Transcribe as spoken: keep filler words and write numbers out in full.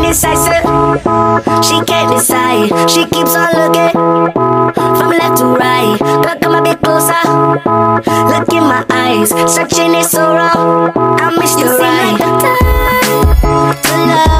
indecisive. She can't decide. She keeps on looking from left to right. Girl, come a bit closer. Look in my eyes. Searching is so wrong. I missed the right time to love.